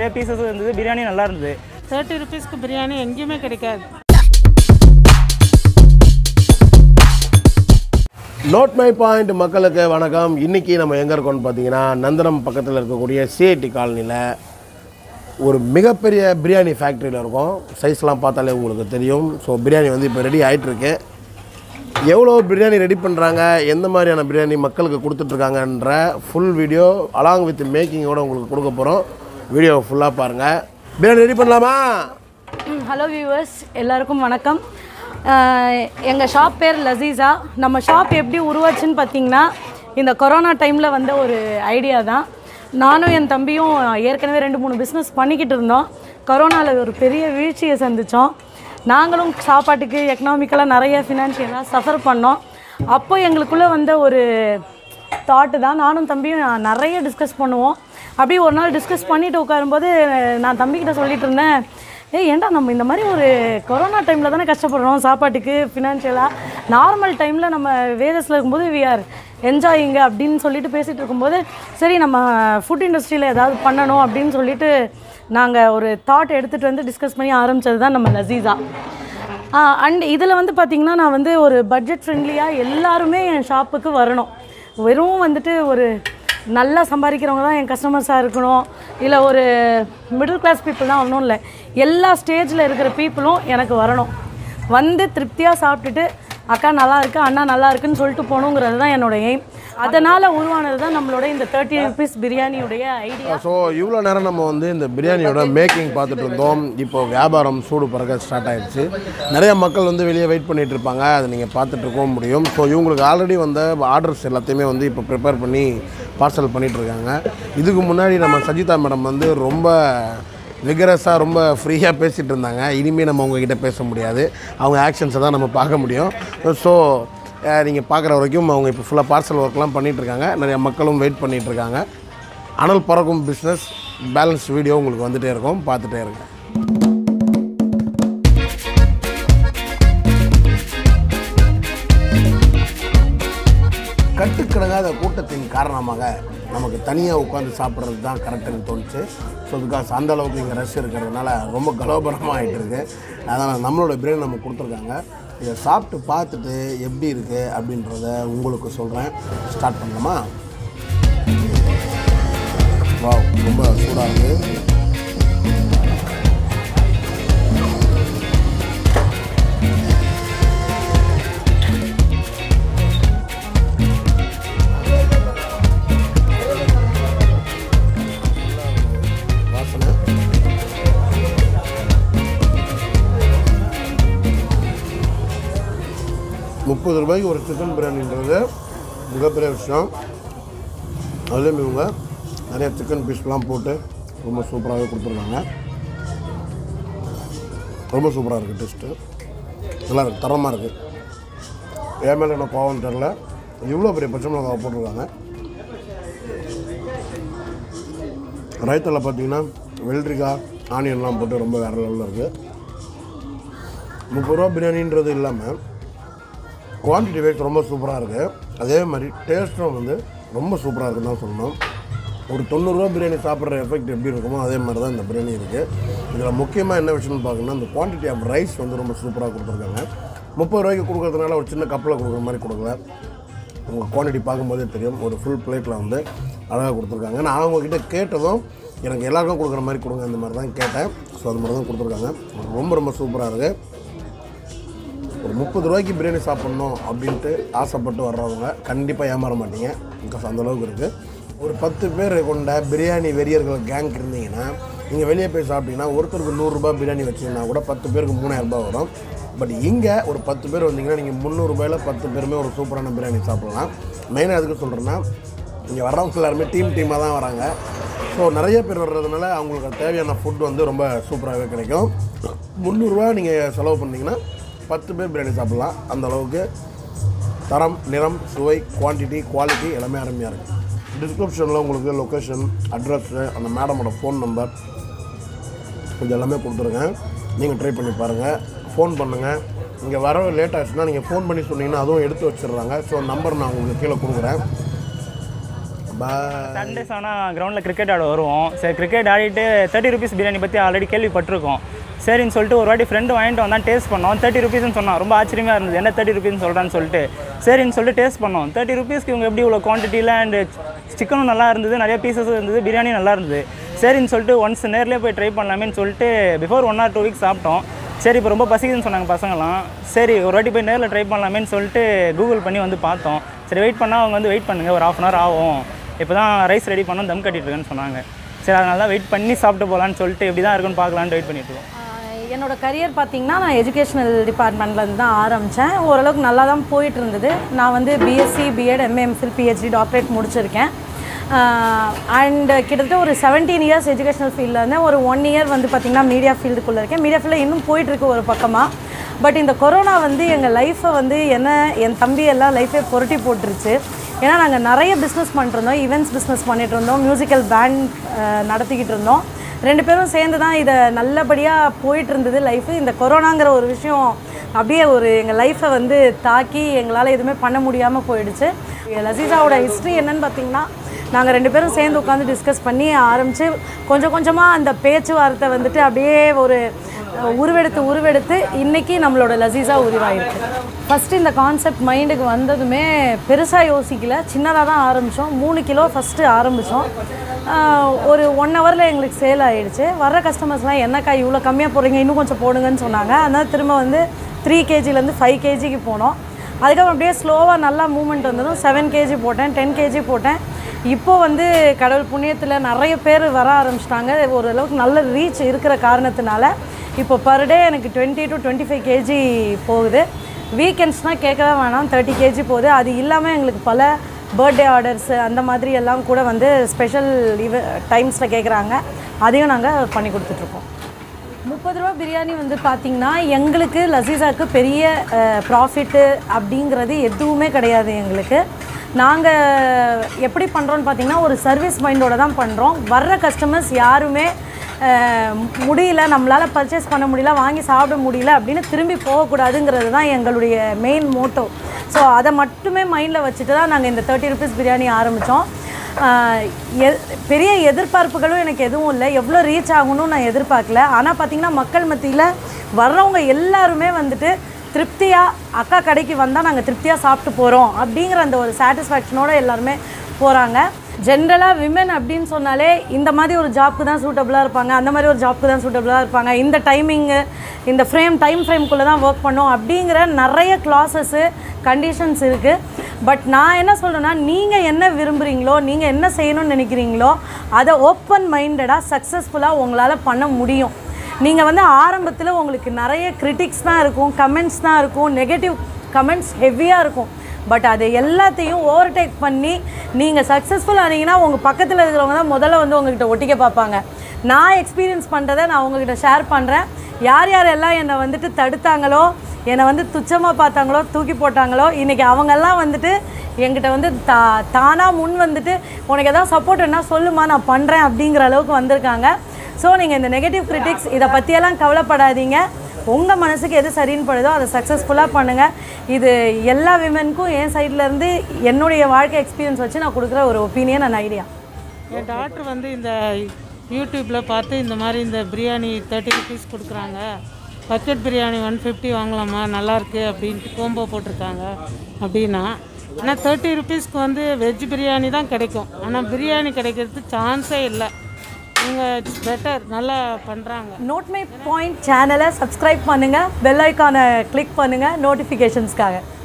நிறைய பீசஸ் இருந்தது. பிரியாணி நல்லா இருந்தது. 30 rupeesக்கு பிரியாணி எங்கேயுமே கிடைக்காது. NoteMyPoint மக்களுக்கு வணக்கம். இன்றைக்கி நம்ம எங்கே இருக்கோம்னு பார்த்தீங்கன்னா, நந்தனம் பக்கத்தில் இருக்கக்கூடிய சிஐடி காலனியில் ஒரு மிகப்பெரிய பிரியாணி ஃபேக்ட்ரியில் இருக்கும். சைஸ்லாம் பார்த்தாலே உங்களுக்கு தெரியும். ஸோ பிரியாணி வந்து இப்போ ரெடி ஆகிட்டுருக்கு. எவ்வளோ பிரியாணி ரெடி பண்ணுறாங்க, எந்த மாதிரியான பிரியாணி மக்களுக்கு கொடுத்துட்ருக்காங்கன்ற ஃபுல் வீடியோ அலாங் வித் மேக்கிங்கோடு உங்களுக்கு கொடுக்க போகிறோம். வீடியோ ஃபுல்லாக பாருங்கள். பிரியாணி ரெடி பண்ணலாமா? ஹலோ வியூவர்ஸ், எல்லாருக்கும் வணக்கம். எங்கள் ஷாப் பேர் லசீஸா. நம்ம ஷாப் எப்படி உருவாச்சுன்னு பார்த்தீங்கன்னா, இந்த கொரோனா டைமில் வந்த ஒரு ஐடியா தான். நானும் என் தம்பியும் ஏற்கனவே 2-3 பிஸ்னஸ் பண்ணிக்கிட்டு இருந்தோம். கொரோனாவில் ஒரு பெரிய வீழ்ச்சியை சந்தித்தோம். நாங்களும் சாப்பாட்டுக்கு எக்கனாமிக்கலாக நிறைய ஃபினான்ஷியலாக சஃபர் பண்ணோம். அப்போ எங்களுக்குள்ளே வந்த ஒரு தாட்டு தான். நானும் தம்பியும் நிறைய டிஸ்கஸ் பண்ணுவோம். அப்படியே ஒரு நாள் டிஸ்கஸ் பண்ணிவிட்டு உட்காரும்போது நான் தம்பிக்கிட்ட சொல்லிகிட்டு இருந்தேன், ஏன்டா நம்ம இந்த மாதிரி ஒரு கொரோனா டைமில் தானே கஷ்டப்படுறோம் சாப்பாட்டுக்கு ஃபினான்ஷியலாக. நார்மல் டைமில் நம்ம வேதஸில் இருக்கும்போது வி ஆர் என்ஜாயிங்க அப்படின்னு சொல்லிட்டு பேசிகிட்டு இருக்கும்போது, சரி நம்ம ஃபுட் இண்டஸ்ட்ரியில் ஏதாவது பண்ணணும் அப்படின்னு சொல்லிட்டு நாங்கள் ஒரு தாட் எடுத்துகிட்டு வந்து டிஸ்கஸ் பண்ணி ஆரம்பித்தது தான் நம்ம லசீஸா. அண்ட் இதில் வந்து பார்த்திங்கன்னா, நான் வந்து ஒரு பட்ஜெட் ஃப்ரெண்ட்லியாக எல்லாருமே என் ஷாப்புக்கு வரணும். வெறும் வந்துட்டு ஒரு நல்லா சம்பாதிக்கிறவங்க தான் என் கஸ்டமர்ஸாக இருக்கணும், இல்லை ஒரு மிடில் கிளாஸ் பீப்புள் தான் ஒன்றும் இல்லை, எல்லா ஸ்டேஜில் இருக்கிற பீப்புளும் எனக்கு வரணும். வந்து திருப்தியாக சாப்பிட்டுட்டு அக்கா நல்லா இருக்குது, அண்ணா நல்லா இருக்குன்னு சொல்லிட்டு போகணுங்கிறது தான் என்னோடய எய்ம். அதனால் உருவானது தான் நம்மளோட இந்த 30 rupees பிரியாணியுடைய ஐடியா. ஸோ இவ்வளோ நேரம் நம்ம வந்து இந்த பிரியாணியோட மேக்கிங் பார்த்துட்டு இருந்தோம். இப்போ வியாபாரம் சூடு பறக்க ஸ்டார்ட் ஆகிடுச்சு. நிறைய மக்கள் வந்து வெளியே வெயிட் பண்ணிகிட்டு இருப்பாங்க. அதை நீங்கள் பார்த்துட்டு இருக்கவும் முடியும். ஸோ இவங்களுக்கு ஆல்ரெடி வந்த ஆர்டர்ஸ் எல்லாத்தையுமே வந்து இப்போ ப்ரிப்பேர் பண்ணி பார்சல் பண்ணிகிட்ருக்காங்க. இதுக்கு முன்னாடி நம்ம சஜிதா மேடம் வந்து ரொம்ப விகரஸாக ரொம்ப ஃப்ரீயாக பேசிகிட்டு இருந்தாங்க. இனிமேல் நம்ம அவங்கக்கிட்ட பேச முடியாது. அவங்க ஆக்ஷன்ஸை தான் நம்ம பார்க்க முடியும். ஸோ நீங்கள் பார்க்குற வரைக்கும் அவங்க இப்போ ஃபுல்லாக பார்சல் ஒர்க்லாம் பண்ணிகிட்ருக்காங்க. நிறைய மக்களும் வெயிட் பண்ணிகிட்ருக்காங்க. அனல் பறக்கும் பிஸ்னஸ் பேலன்ஸ் வீடியோ உங்களுக்கு வந்துகிட்டே இருக்கும், பார்த்துட்டே இருங்க. கட்டுக்கிடங்காத கூட்டத்தின் காரணமாக நமக்கு தனியாக உட்காந்து சாப்பிட்றது தான் கரெக்டுன்னு தோணுச்சு. ஸோ பிகாஸ் அந்த அளவுக்கு இங்கே ரஷ் இருக்கிறதுனால ரொம்ப கலோபரமாக ஆகிட்டு இருக்குது. அதனால் நம்மளோட பிரியாணி நம்ம கொடுத்துருக்காங்க. இதை சாப்பிட்டு பார்த்துட்டு எப்படி இருக்குது அப்படின்றத உங்களுக்கு சொல்கிறேன். ஸ்டார்ட் பண்ணலாமா? வாவ், ரொம்ப சூடாக இருக்குது. ₹30 ஒரு சிக்கன் பிரியாணின்றது மிகப்பெரிய விஷயம். அதுலேயும் இவங்க நிறைய சிக்கன் பீஸ்லாம் போட்டு ரொம்ப சூப்பராகவே கொடுத்துருக்காங்க. ரொம்ப சூப்பராக இருக்குது. டேஸ்ட்டு நல்லா இருக்குது, தரமாக இருக்குது. ஏன் மேலே என்ன கோவம் தெரில. இவ்வளோ பெரிய பச்சை மிளகாவை போட்டிருக்காங்க. ரைத்தில் பார்த்தீங்கன்னா வெள்ளரிக்காய் ஆனியன்லாம் போட்டு ரொம்ப வேறு லெவலில் இருக்குது. ₹30 பிரியாணின்றது இல்லாமல் குவான்டிட்டி வைஸ் ரொம்ப சூப்பராக இருக்குது. அதே மாதிரி டேஸ்ட்டும் வந்து ரொம்ப சூப்பராக இருக்குன்னு தான் சொல்லணும். ஒரு ₹90 பிரியாணி சாப்பிட்ற எஃபெக்ட் எப்படி இருக்குமோ அதே மாதிரி தான் இந்த பிரியாணி இருக்குது. இதில் முக்கியமாக என்ன விஷயம்னு பார்க்கணுன்னா, இந்த குவான்டிட்டி ஆஃப் ரைஸ் வந்து ரொம்ப சூப்பராக கொடுத்துருக்காங்க. ₹30 கொடுக்குறதுனால ஒரு சின்ன கப்பில் கொடுக்குற மாதிரி கொடுக்கல. உங்கள் குவான்டிட்டி பார்க்கும்போதே தெரியும். ஒரு ஃபுல் பிளேட்டில் வந்து அழகாக கொடுத்துருக்காங்க. நான் அவங்கக்கிட்ட கேட்டதும் எனக்கு எல்லாருக்கும் கொடுக்குற மாதிரி கொடுங்க அந்த மாதிரி தான் கேட்டேன். ஸோ அது மாதிரி தான் கொடுத்துருக்காங்க. ரொம்ப ரொம்ப சூப்பராக இருக்குது. ஒரு ₹30 பிரியாணி சாப்பிட்ணும் அப்படின்ட்டு ஆசைப்பட்டு வர்றவங்க கண்டிப்பாக ஏமாற மாட்டீங்க. பிகாஸ் அந்தளவுக்கு இருக்குது. ஒரு 10 பேர் கொண்ட பிரியாணி வெறியர்கள் கேங் இருந்தீங்கன்னா, நீங்கள் வெளியே போய் சாப்பிட்டீங்கன்னா ஒருத்தருக்கு ₹100 பிரியாணி வச்சிங்கன்னா கூட 10 பேருக்கு ₹3000 வரும். பட் இங்கே ஒரு 10 பேர் வந்தீங்கன்னா நீங்கள் ₹300 10 பேருமே ஒரு சூப்பரான பிரியாணி சாப்பிட்லாம். மெயினாக எதுக்கு சொல்கிறேன்னா, இங்கே வர்றவங்க எல்லாருமே டீமாக தான் வராங்க. ஸோ நிறைய பேர் வர்றதுனால அவங்களுக்கு தேவையான ஃபுட் வந்து ரொம்ப சூப்பராகவே கிடைக்கும். ₹300 நீங்கள் செலவு பண்ணிங்கன்னா 10 பேர் பிரியாணி சாப்பிட்லாம். அந்தளவுக்கு தரம், நிறம், சுவை, குவான்டிட்டி, குவாலிட்டி எல்லாமே அருமையாக இருக்குது. டிஸ்கிரிப்ஷனில் உங்களுக்கு லொக்கேஷன், அட்ரஸ்ஸு, அந்த மேடமோட ஃபோன் நம்பர் இது எல்லாமே கொடுத்துருங்க. நீங்கள் ட்ரை பண்ணி பாருங்கள். ஃபோன் பண்ணுங்கள். இங்கே வர லேட் ஆச்சுன்னா நீங்கள் ஃபோன் பண்ணி சொன்னீங்கன்னா அதுவும் எடுத்து வச்சிடுறாங்க. ஸோ நம்பர் நான் உங்களுக்கு கீழே கொடுக்குறேன். பாய். சண்டேஸ் ஆனால் கிரவுண்டில் கிரிக்கெட் ஆட வருவோம். சரி கிரிக்கெட் ஆடிட்டு 30 ருபீஸ் பிரியாணி பற்றி ஆல்ரெடி கேள்விப்பட்டிருக்கோம். சரின்னு சொல்லிட்டு ஒரு வாட்டி ஃப்ரெண்டு வாங்கிட்டு வந்தான், டேஸ்ட் பண்ணோம். 30 ருபீஸ்னு சொன்னான். ரொம்ப ஆச்சரியமாக இருந்தது, என்ன 30 ருபீஸ்னு சொல்கிறான்னு சொல்லிட்டு. சரின்னு சொல்லிட்டு டேஸ்ட் பண்ணோம். 30 ருபீஸ்க்கு இவங்க எப்படி இவ்வளோ குவான்டிட்டியில் அண்ட் சிக்கனும் நல்லா இருந்தது, நிறைய பீசஸும் இருந்தது, பிரியாணி நல்லா இருந்தது. சரின்னு சொல்லிட்டு ஒன்ஸ் நேர்லேயே போய் ட்ரை பண்ணலாமேன்னு சொல்லிட்டு பிஃபோர் 1 or 2 வீக்ஸ் சாப்பிட்டோம். சரி இப்போ ரொம்ப பசிக்குதுன்னு சொன்னாங்க பசங்களாம். சரி ஒரு வாட்டி போய் நேரில் ட்ரை பண்ணலாமேன்னு சொல்லிட்டு கூகுள் பண்ணி வந்து பார்த்தோம். சரி வெயிட் பண்ணால் அவங்க வந்து வெயிட் பண்ணுங்கள், ஒரு 1/2 hour ஆகும், இப்போ தான் ரைஸ் ரெடி பண்ணோம், தம் கட்டிட்டுருக்கேன்னு சொன்னாங்க. சரி அதனால தான் வெயிட் பண்ணி சாப்பிட்டு போகலான்னு சொல்லிட்டு எப்படி தான் இருக்குன்னு பார்க்கலான்ட்டு வெயிட் பண்ணிட்டுருக்கோம். என்னோடய கரியர் பார்த்திங்கன்னா நான் எஜுகேஷனல் டிபார்ட்மெண்ட்லேருந்து தான் ஆரம்பித்தேன். ஓரளவுக்கு நல்லா தான் போயிட்டு இருந்தது. நான் வந்து BSc, BEd, MA, MPhil, PhD, doctorate முடிச்சிருக்கேன். அண்ட் கிட்டத்தட்ட ஒரு 17 years எஜுகேஷனல் ஃபீல்டில் இருந்தேன். ஒரு 1 year வந்து பார்த்திங்கன்னா மீடியா ஃபீல்டுக்குள்ளே இருக்கேன். மீடியா ஃபீல்டில் இன்னும் போயிட்டுருக்கு ஒரு பக்கமாக. பட் இந்த கொரோனா வந்து எங்கள் லைஃப்பை வந்து என் தம்பி எல்லாம் லைஃபே புரட்டி போட்டுருச்சு. ஏன்னா நாங்கள் நிறைய பிஸ்னஸ் பண்ணிட்டுருந்தோம், ஈவெண்ட்ஸ் பிஸ்னஸ் பண்ணிகிட்டு இருந்தோம், மியூசிக்கல் பேண்ட் நடத்திக்கிட்டு இருந்தோம். 2 பேரும் சேர்ந்து தான் இதை நல்லபடியாக போயிட்டு இருந்தது லைஃபு. இந்த கொரோனாங்கிற ஒரு விஷயம் அப்படியே எங்கள் லைஃப்பை வந்து தாக்கி எங்களால் எதுவுமே பண்ண முடியாமல் போயிடுச்சு. லசீஸாவோட ஹிஸ்ட்ரி என்னன்னு பார்த்திங்கன்னா, நாங்கள் 2 பேரும் சேர்ந்து உட்காந்து டிஸ்கஸ் பண்ணி ஆரம்பித்து கொஞ்சம் கொஞ்சமாக அந்த பேச்சுவார்த்தை வந்துட்டு அப்படியே ஒரு உருவெடுத்து இன்றைக்கி நம்மளோட லசீஸா உருவாயிருக்கு. ஃபஸ்ட்டு இந்த கான்செப்ட் மைண்டுக்கு வந்ததுமே பெருசாக யோசிக்கல, சின்னதாக தான் ஆரம்பித்தோம். 3 கிலோ ஃபஸ்ட்டு ஆரம்பித்தோம். ஒரு 1 hourல எங்களுக்கு சேல் ஆகிடுச்சு. வர்ற கஸ்டமர்ஸ்லாம் என்னக்கா இவ்வளோ கம்மியாக போடுறீங்க, இன்னும் கொஞ்சம் போடுங்கன்னு சொன்னாங்க. அதனால் திரும்ப வந்து 3 kgலேருந்து 5 kgக்கு போனோம். அதுக்கப்புறம் அப்படியே ஸ்லோவாக நல்லா மூவ்மெண்ட் வந்ததும் 7 kg போட்டேன், 10 kg போட்டேன். இப்போது வந்து கடவுள் புண்ணியத்தில் நிறைய பேர் வர ஆரம்பிச்சிட்டாங்க. ஓரளவுக்கு நல்ல ரீச் இருக்கிற காரணத்தினால இப்போ பர் டே எனக்கு 20 to 25 kg போகுது. வீக்கெண்ட்ஸ்னால் கேட்கவே வேணாம், 30 kg போகுது. அது இல்லாமல் எங்களுக்கு பல பர்த்டே ஆர்டர்ஸு அந்த மாதிரி எல்லாம் கூட வந்து ஸ்பெஷல் டைம்ஸில் கேட்குறாங்க. அதையும் நாங்கள் பண்ணி கொடுத்துட்ருக்கோம். 30 ரூபா பிரியாணி வந்து பார்த்திங்கன்னா எங்களுக்கு லசீஸாவுக்கு பெரிய ப்ராஃபிட்டு அப்படிங்கிறது எதுவுமே கிடையாது. எங்களுக்கு நாங்கள் எப்படி பண்ணுறோன்னு பார்த்திங்கன்னா ஒரு சர்வீஸ் மைண்டோடு தான் பண்ணுறோம். வர்ற கஸ்டமர்ஸ் யாருமே முடியல, நம்மளால் பர்ச்சேஸ் பண்ண முடியல, வாங்கி சாப்பிட முடியல அப்படின்னு திரும்பி போகக்கூடாதுங்கிறது தான் எங்களுடைய மெயின் மோட்டோ. ஸோ அதை மட்டுமே மைண்டில் வச்சுட்டு தான் நாங்கள் இந்த 30 ருபீஸ் பிரியாணி ஆரம்பித்தோம். பெரிய எதிர்பார்ப்புகளும் எனக்கு எதுவும் இல்லை, எவ்வளோ ரீச் ஆகணும்னு நான் எதிர்பார்க்கல. ஆனால் பார்த்திங்கன்னா மக்கள் மத்தியில் வர்றவங்க எல்லாருமே வந்துட்டு திருப்தியாக அக்கா கடைக்கு வந்தால் நாங்கள் திருப்தியாக சாப்பிட்டு போகிறோம் அப்படிங்கிற அந்த ஒரு சாட்டிஸ்ஃபேக்ஷனோடு எல்லாருமே போகிறாங்க. ஜென்ரலாக விமன் அப்படின்னு சொன்னாலே இந்த மாதிரி ஒரு ஜாப்க்கு தான் சூட்டபுளாக இருப்பாங்க, அந்த மாதிரி ஒரு ஜாப்க்கு தான் சூட்டபுளாக இருப்பாங்க, இந்த டைமிங்கு இந்த டைம் ஃப்ரேம்குள்ளே தான் ஒர்க் பண்ணோம் அப்படிங்கிற நிறைய கிளாஸஸ்ஸு கண்டிஷன்ஸ் இருக்குது. பட் நான் என்ன சொல்கிறேன்னா, நீங்கள் என்ன விரும்புகிறீங்களோ, நீங்கள் என்ன செய்யணும்னு நினைக்கிறீங்களோ அதை ஓப்பன் மைண்டடாக சக்ஸஸ்ஃபுல்லாக உங்களால் பண்ண முடியும். நீங்கள் வந்து ஆரம்பத்தில் உங்களுக்கு நிறைய கிரிட்டிக்ஸ் தான் இருக்கும், கமெண்ட்ஸ் தான் இருக்கும், நெகட்டிவ் கமெண்ட்ஸ் ஹெவியாக இருக்கும். பட் அது எல்லாத்தையும் ஓவர்டேக் பண்ணி நீங்கள் சக்ஸஸ்ஃபுல் ஆனீங்கன்னா உங்கள் பக்கத்தில் இருக்கிறவங்க தான் முதல்ல வந்து உங்கள்கிட்ட ஒட்டிக்க பார்ப்பாங்க. நான் எக்ஸ்பீரியன்ஸ் பண்ணுறதை நான் உங்கள்கிட்ட ஷேர் பண்ணுறேன். யார் யாரெல்லாம் என்னை வந்துட்டு தடுத்தாங்களோ, என்னை வந்து துச்சமாக பார்த்தாங்களோ, தூக்கி போட்டாங்களோ, இன்றைக்கி அவங்கெல்லாம் வந்துட்டு என்கிட்ட வந்து தானாக முன் வந்துட்டு உனக்கு எதாவது சப்போர்ட் என்ன சொல்லுமா, நான் பண்ணுறேன் அப்படிங்கிற அளவுக்கு வந்திருக்காங்க. ஸோ நீங்கள் இந்த நெகட்டிவ் கிரிட்டிக்ஸ் இதை பற்றியெல்லாம் கவலைப்படாதீங்க. உங்கள் மனசுக்கு எது சரின்னு படுதோ அதை சக்ஸஸ்ஃபுல்லாக பண்ணுங்கள். இது எல்லா விமனுக்கும் என் சைட்லேருந்து என்னுடைய வாழ்க்கை எக்ஸ்பீரியன்ஸ் வச்சு நான் கொடுக்குற ஒரு ஒப்பீனியன் அண்ட் ஐடியா. என் டாக்டர் வந்து இந்த யூடியூப்பில் பார்த்து இந்த மாதிரி இந்த பிரியாணி 30 ருபீஸ் கொடுக்குறாங்க, பக்கெட் பிரியாணி 150 வாங்கலாமா, நல்லாயிருக்கு அப்படின்ட்டு கோம்போ போட்டிருக்காங்க அப்படின்னா. ஆனால் 30 ருபீஸ்க்கு வந்து வெஜ் பிரியாணி தான் கிடைக்கும், ஆனால் பிரியாணி கிடைக்கிறதுக்கு சான்ஸே இல்லை. இவங்க பெட்டர், நல்லா பண்ணுறாங்க. NoteMyPoint சேனலை சப்ஸ்கிரைப் பண்ணுங்கள், பெல் ஐக்கானை கிளிக் பண்ணுங்கள் நோட்டிஃபிகேஷன்ஸ்க்காக.